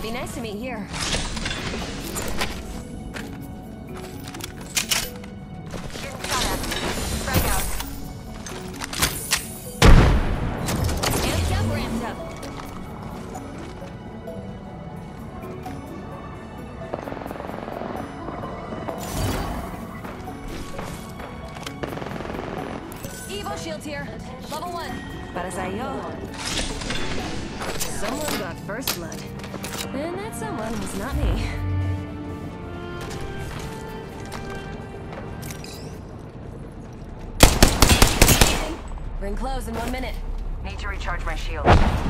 Be nice to meet here. Getting shot at. Frag out. Amped up, ramped up. Evo shields here. Level 1. Para sa'yo. Someone got first blood. And that someone was not me. Ring close in 1 minute. Need to recharge my shield.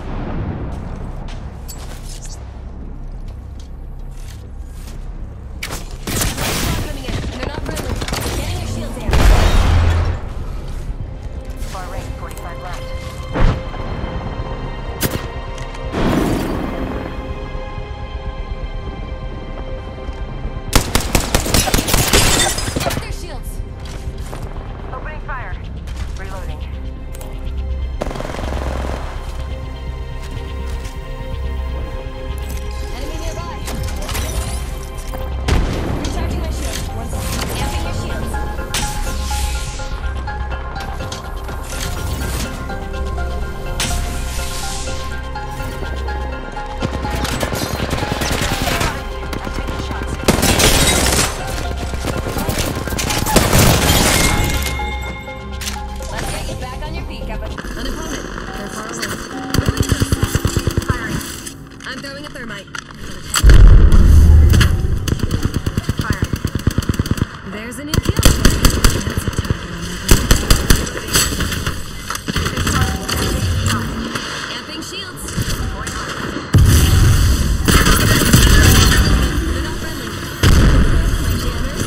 Coming in, and they're not friendly. Getting your shield down. Far range, 45 left. Their shields. Opening fire. Reloading. Enemy nearby. Recharging my shield. One second. Amping your shields. I'm taking shots. Let's get you back on your feet, Kappa. An opponent. They're far away. Firing. I'm throwing a thermite. Firing. There's a new kill. Amping shields. Going hard. They're not friendly. My jammers.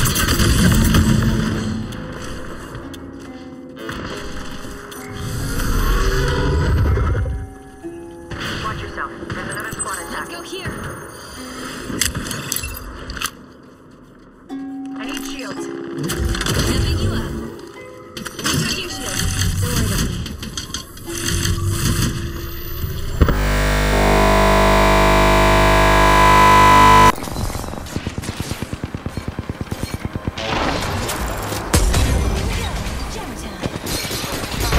Watch yourself. There's another squad Let's attack. go here. I need shields. Amping you up. Recharging shields. Don't worry about me. Jammer time.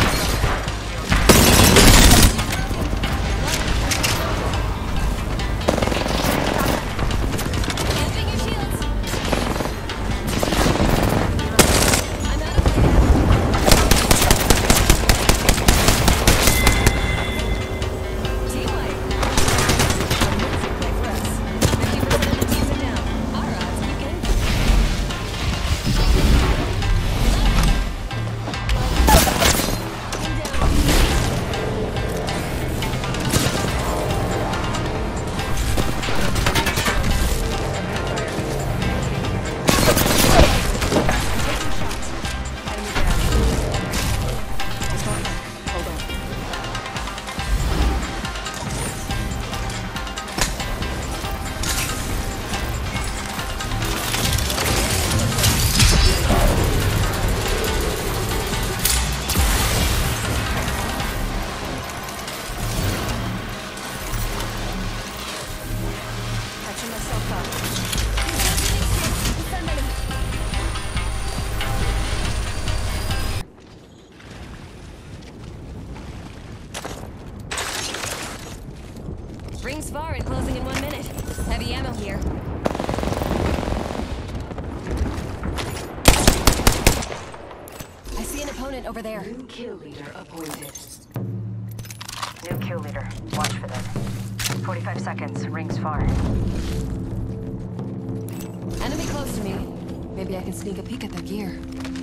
Amping your shields. I'm out of team wipe. Amazing play for us. 50% of the teams are down. Our odds keep getting catching myself up. Rings far and closing in 1 minute. Heavy ammo here. I see an opponent over there. New kill leader appointed. New kill leader. Watch for them. 45 seconds. Rings far. Enemy close to me. Maybe I can sneak a peek at their gear.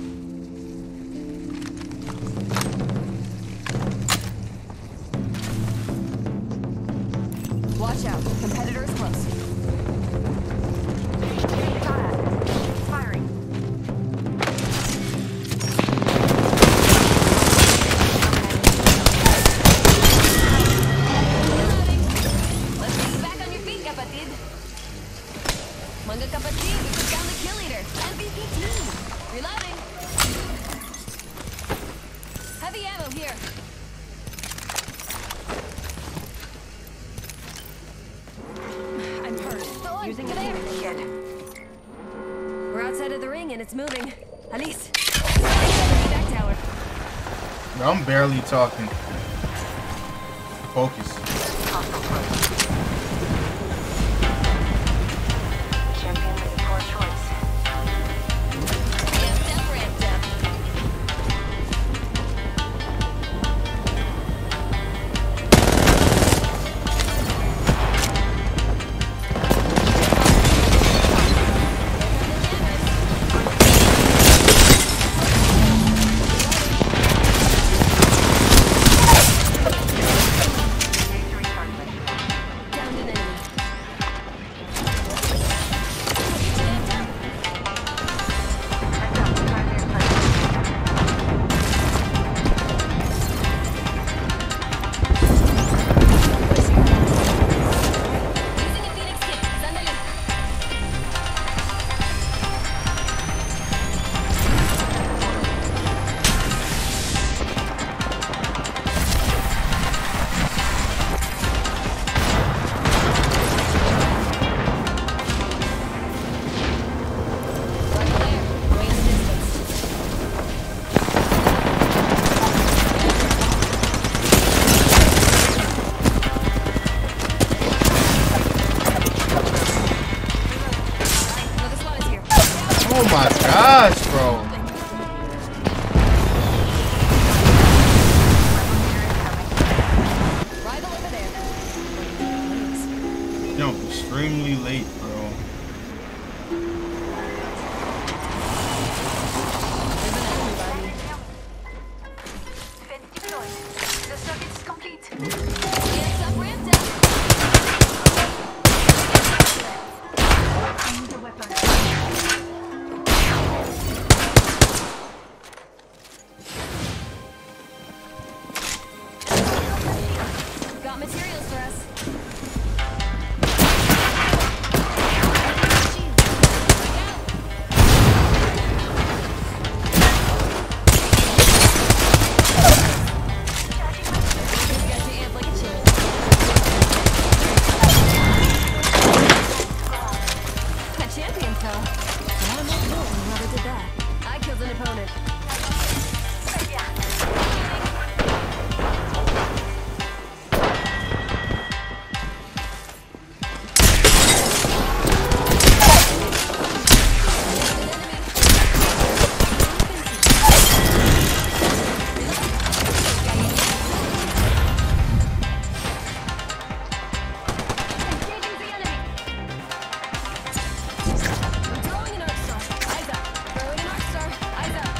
Watch out. Competitor is close. Shot at. Firing. Let's get you back on your feet, kapatid. Mga kapatid, we took down the kill leader. MVP team. Reloading. Heavy ammo here. Using a Phoenix kit. We're outside of the ring and it's moving. Alice, back tower. Bro, I'm barely talking. Focus. Hostile close. Champion with poor choice. Ramped up, ramped up. Downed an enemy. Using a Phoenix kit. Ándale. Right there. Way in the distance. Another squad is here. Oh my gosh, bro. Rival over there. Yo, extremely late, bro. There's an enemy by me. Defense deployed. The circuit is complete. Ramped up, ramped up. I need a weapon. Got materials for us. Look out. This guy's the amp like a chill. A champion fell. I'm not knowing whoever did that. I killed an opponent. Engaging the enemy. I'm throwing an arc star. Eyes up. Throwing an arc star. Eyes up.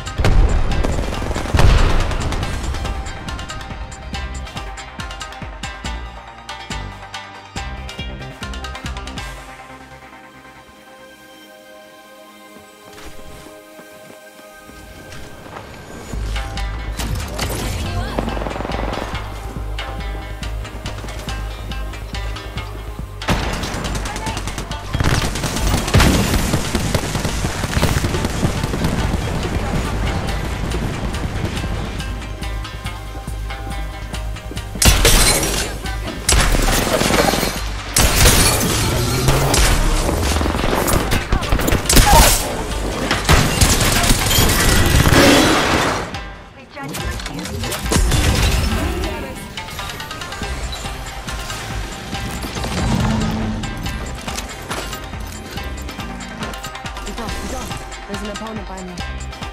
Picking you up. Recharging my shield. There's an opponent by me.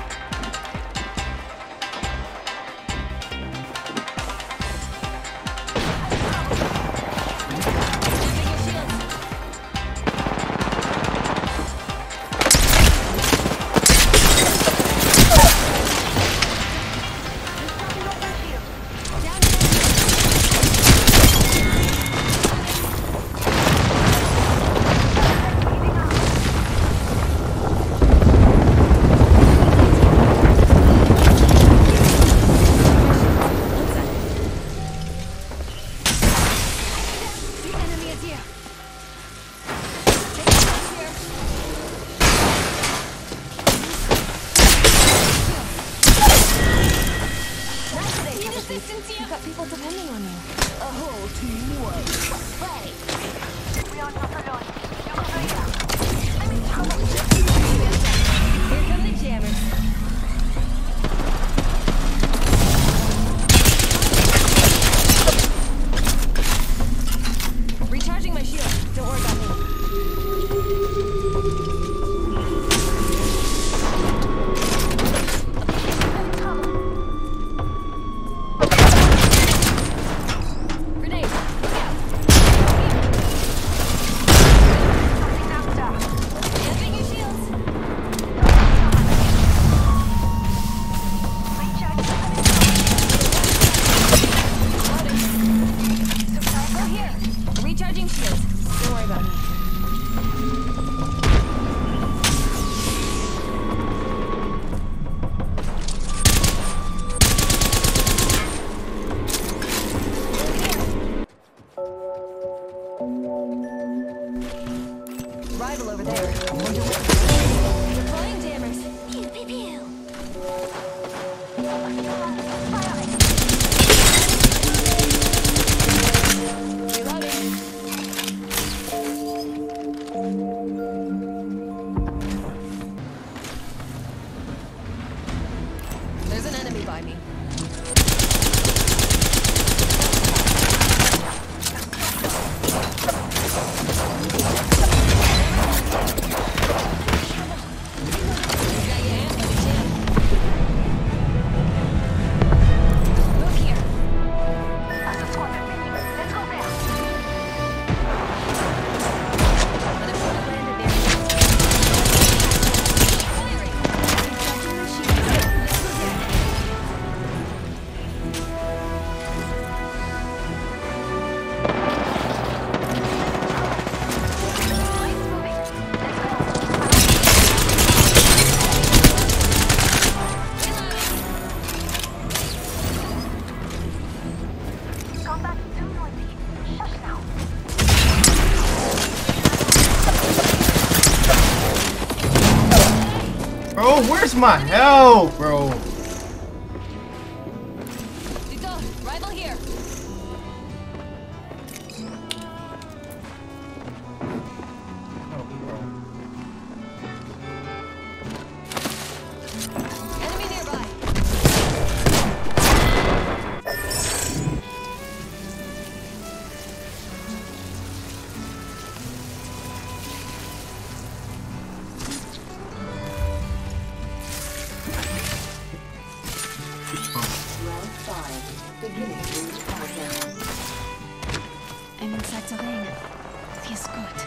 Using your shields. Down an enemy. Recharging shields. Don't worry about me. Rival over there. Deploying jammers. Pew pew pew. Reloading. There's an enemy by me. Look here. That's a squad member. Let's go there. An opponent landed near me. Firing. Recharging my shields. Let's go there. Lights moving. Let's go. Combat too noisy. Shush now. Bro, where's my health, bro? Tito, rival here. Oh, bro. Enemy nearby. Round 5. Beginning route countdown. I'm inside the ring. Feels good.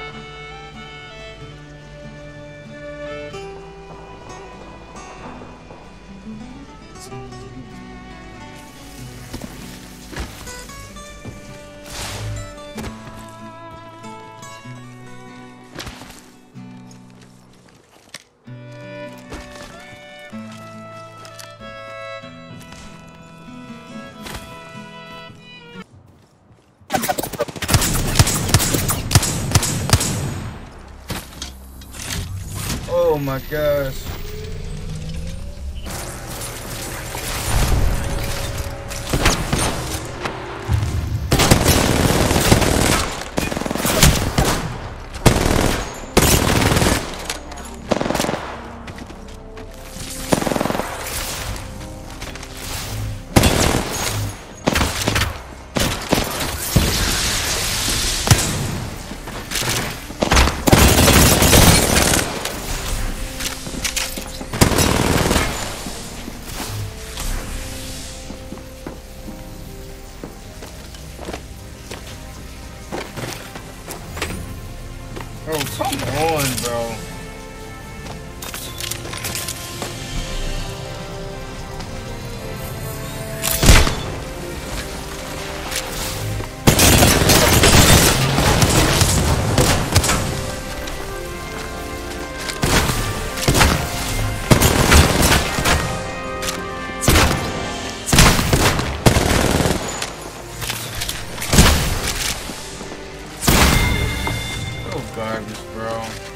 Oh my gosh. Bro, come on, bro. So garbage, bro.